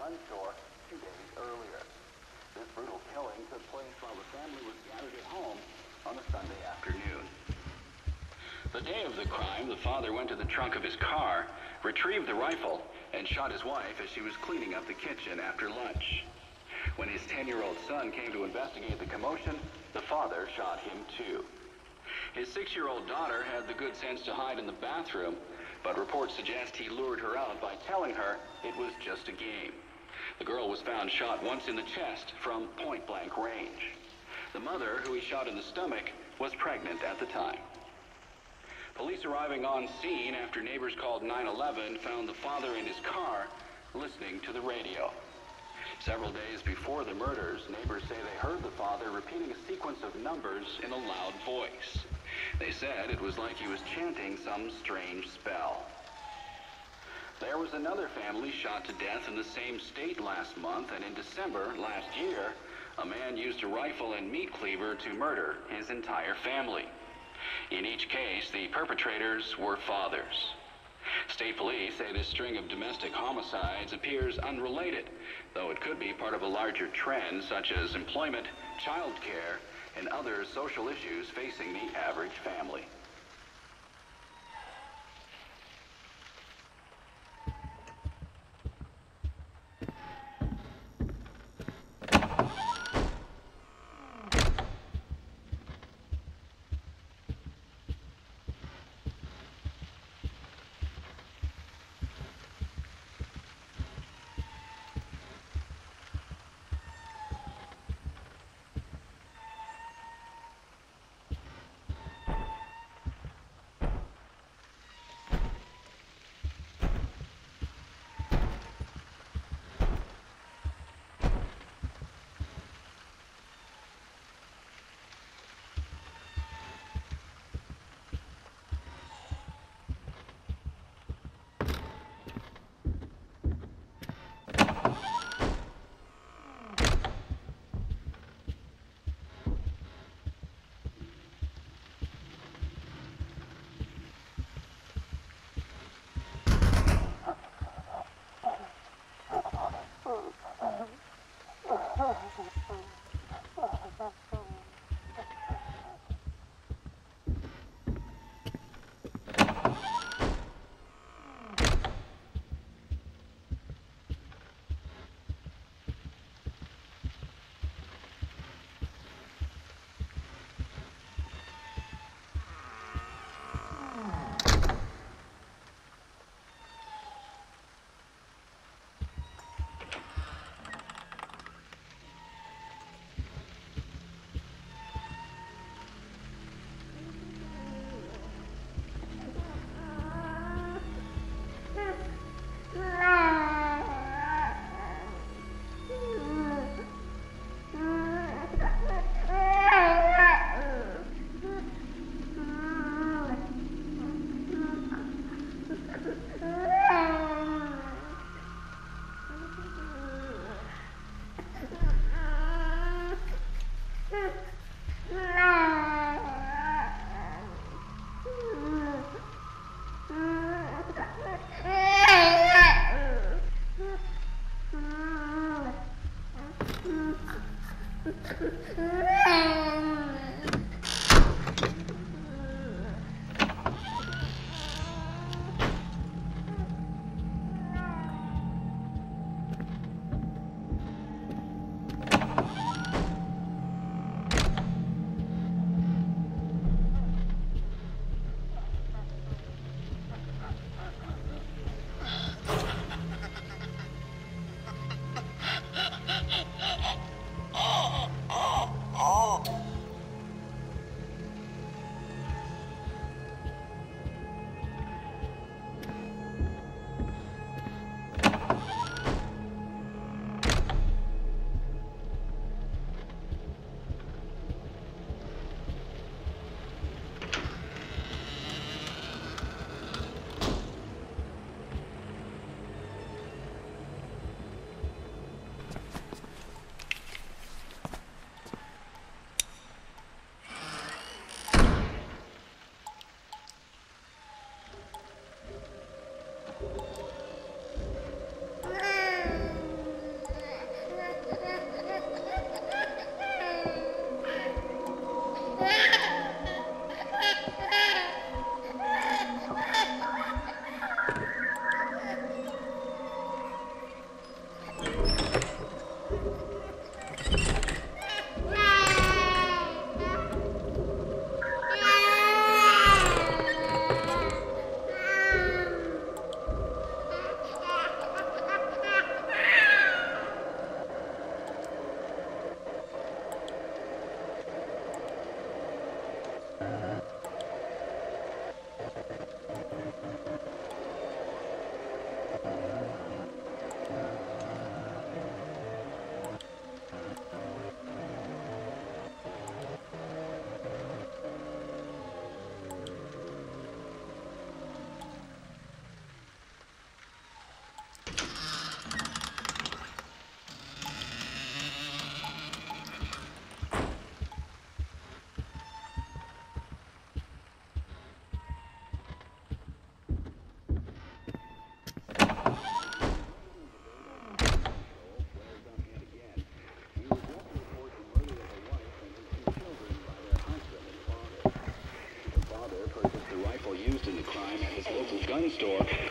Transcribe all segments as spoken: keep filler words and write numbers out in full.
gun shore two days earlier. This brutal killing took place while the family was gathered at home on a Sunday afternoon. The day of the crime, the father went to the trunk of his car, retrieved the rifle, and shot his wife as she was cleaning up the kitchen after lunch. When his ten-year-old son came to investigate the commotion, the father shot him too. His six-year-old daughter had the good sense to hide in the bathroom, but reports suggest he lured her out by telling her it was just a game. The girl was found shot once in the chest from point-blank range. The mother, who he shot in the stomach, was pregnant at the time. Police arriving on scene after neighbors called nine eleven found the father in his car listening to the radio. Several days before the murders, neighbors say they heard the father repeating a sequence of numbers in a loud voice. They said it was like he was chanting some strange spell. There was another family shot to death in the same state last month, and in December last year, a man used a rifle and meat cleaver to murder his entire family. In each case, the perpetrators were fathers. State police say this string of domestic homicides appears unrelated, though it could be part of a larger trend such as employment, child care, and other social issues facing the average family. Oh!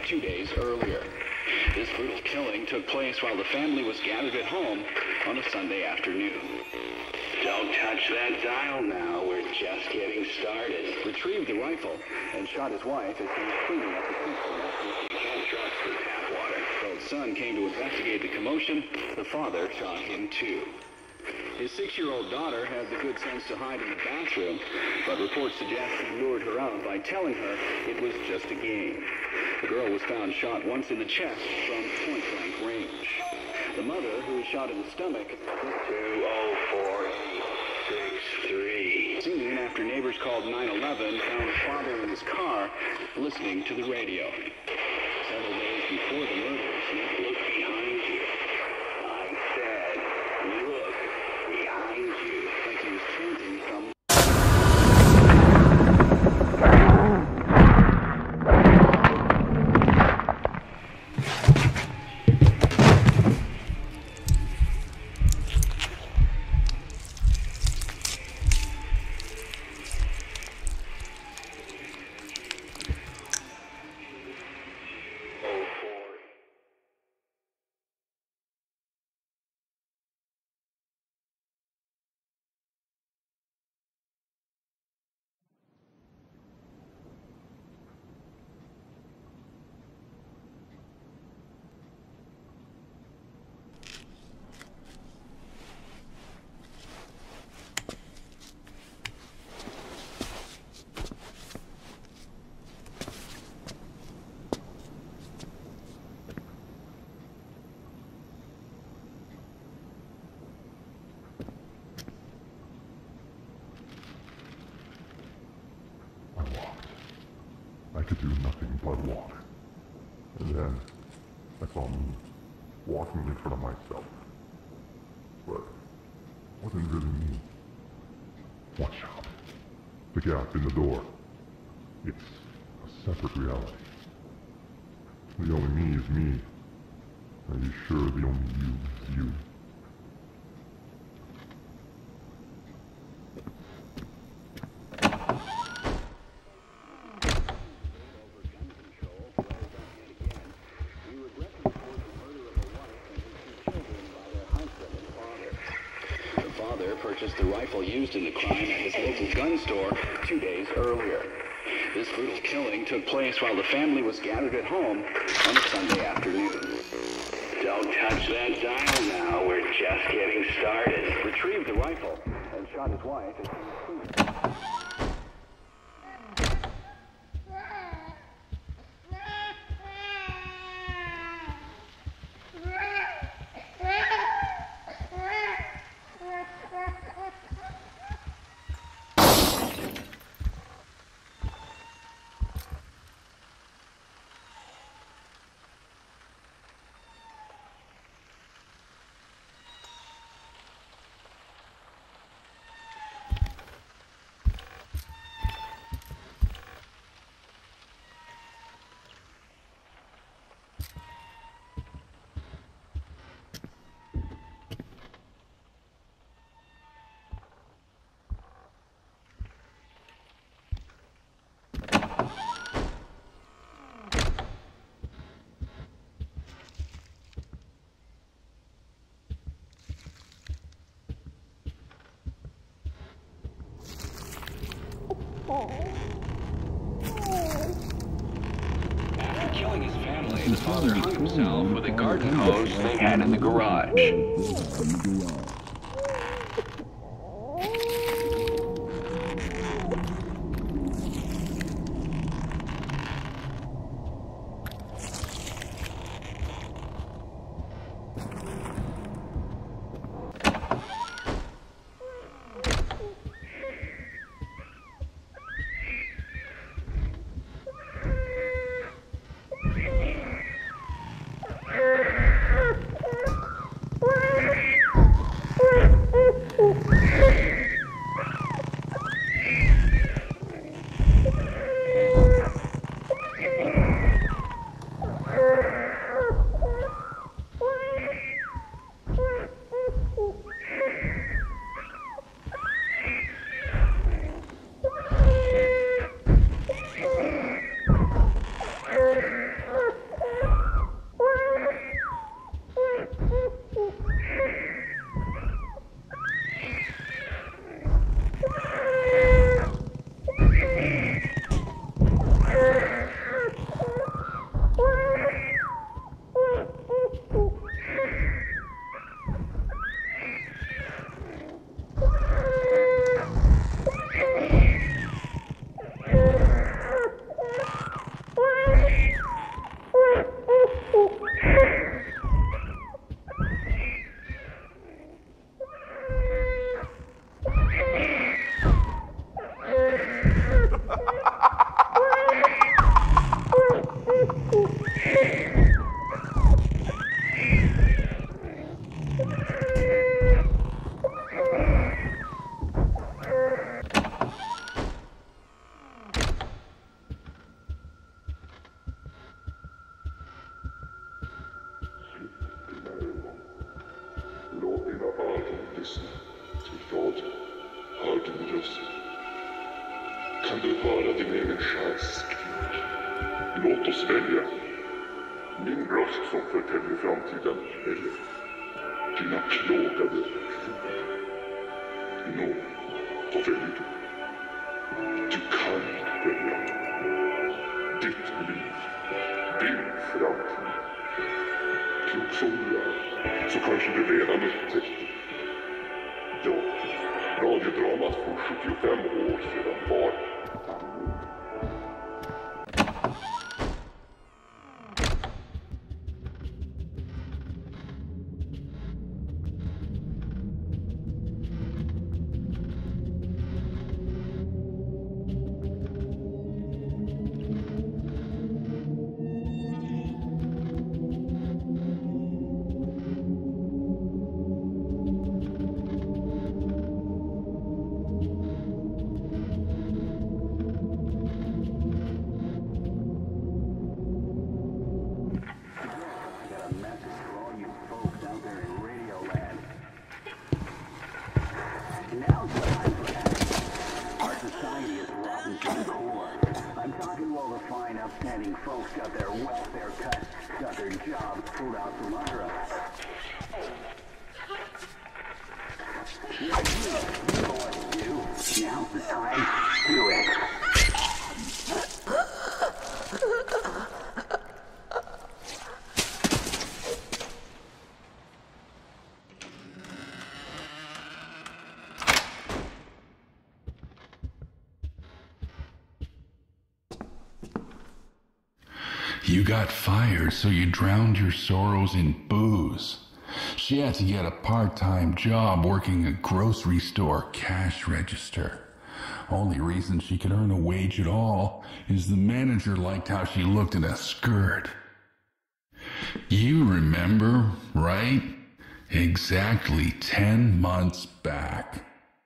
two days earlier. This brutal killing took place while the family was gathered at home on a Sunday afternoon. Don't touch that dial now, we're just getting started. Retrieved the rifle and shot his wife as he was cleaning up the kitchen after he can't trust the tap water. Though his son came to investigate the commotion, the father shot him too. His six-year-old daughter had the good sense to hide in the bathroom, but reports suggest he lured her out by telling her it was just a game. The girl was found shot once in the chest from point-blank range. The mother, who was shot in the stomach, was two oh four eight six three. Seen after neighbors called nine eleven, found the father in his car listening to the radio. Several days before the murders, look behind you. I said, look behind you. Like he was chanting from... I could do nothing but walk. And then I saw me walking in front of myself. But it wasn't really me. Watch out. The gap in the door. It's a separate reality. The only me is me. Are you sure the only you is you? Purchased the rifle used in the crime at his local gun store two days earlier. This brutal killing took place while the family was gathered at home on a Sunday afternoon. Don't touch that dial now, we're just getting started. Retrieved the rifle and shot his wife as he was cleaning. After killing his family, the father hung himself with a garden hose they had in the garage. lyssna till radio. Hör din röst. Kan du höra din egen själs skrik? Låt oss välja. Min röst som förtäljer framtiden, eller dina plågade röster. Nå, vad väljer du? Du kan välja. Ditt liv. Din framtid. Klok som du är, så kanske du redan upptäckte. Ja, radiodramat för sjuttiofem år sedan var upstanding folks got their welfare cut, got their jobs pulled out from under us. Yeah, you, you know what to do. Now's the time. Do it. You got fired, so you drowned your sorrows in booze. She had to get a part-time job working a grocery store cash register. Only reason she could earn a wage at all is the manager liked how she looked in a skirt. You remember, right? Exactly ten months back.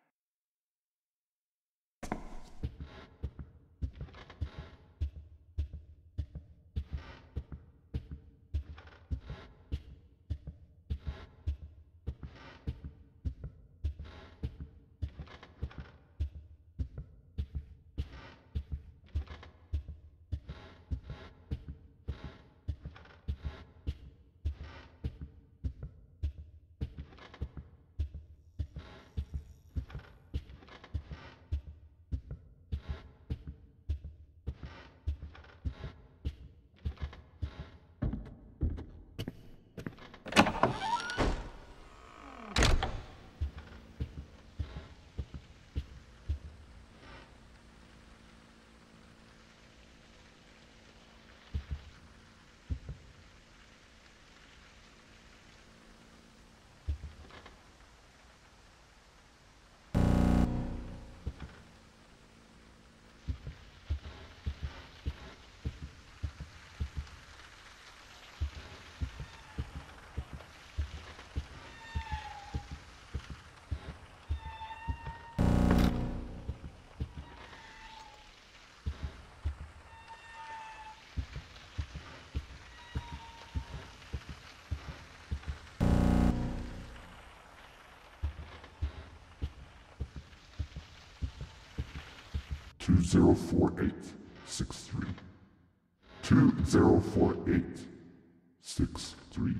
two zero four eight six three. two zero four eight six three.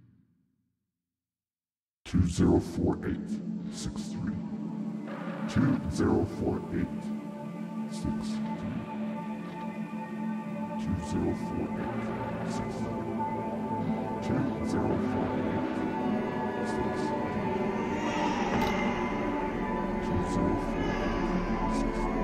two zero four eight six three. two zero four eight six three. two zero four eight six three. two zero four eight six three. two zero four eight six three.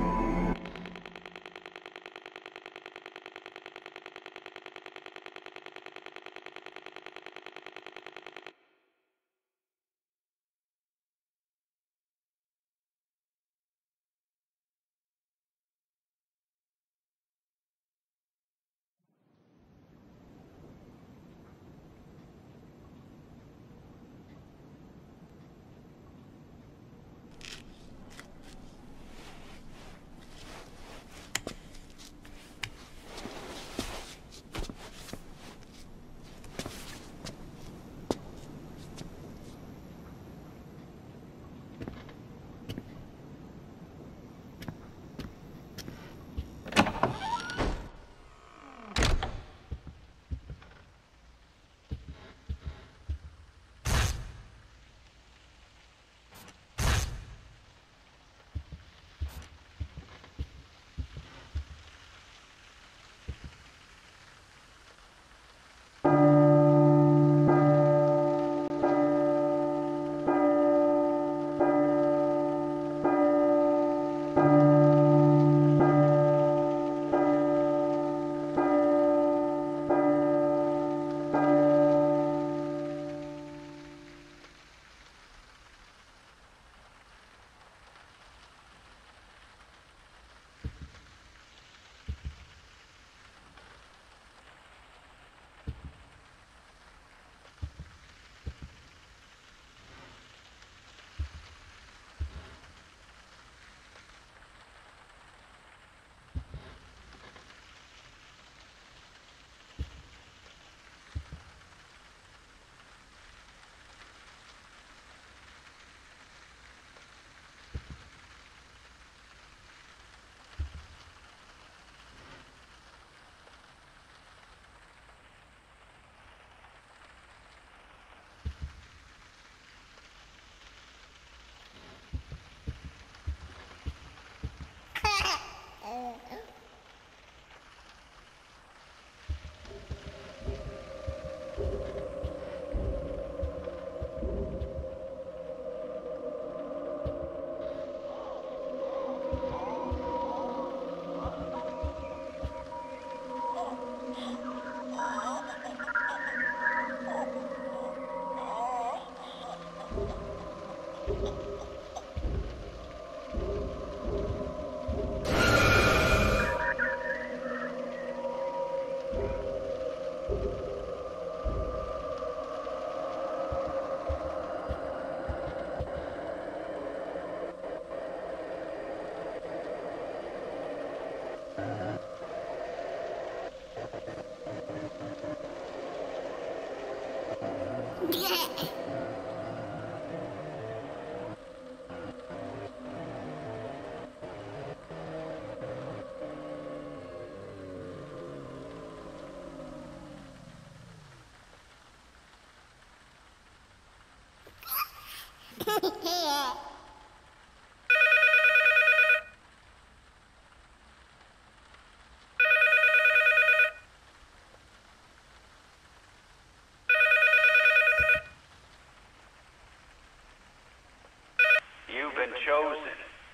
You've been chosen.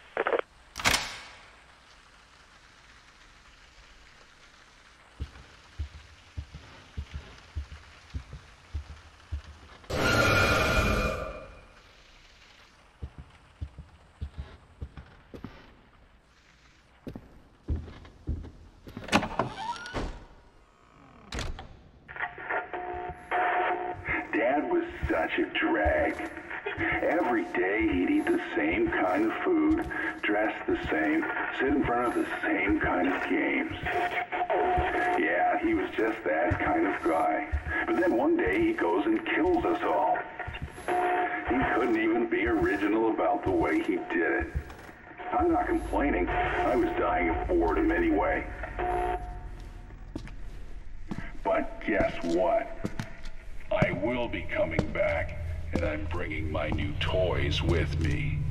Dad was such a drag. Every day he'd eat the same kind of food, dress the same, sit in front of the same kind of games. Yeah, he was just that kind of guy. But then one day he goes and kills us all. He couldn't even be original about the way he did it. I'm not complaining. I was dying of boredom anyway. But guess what? I will be coming back, and I'm bringing my new toys with me.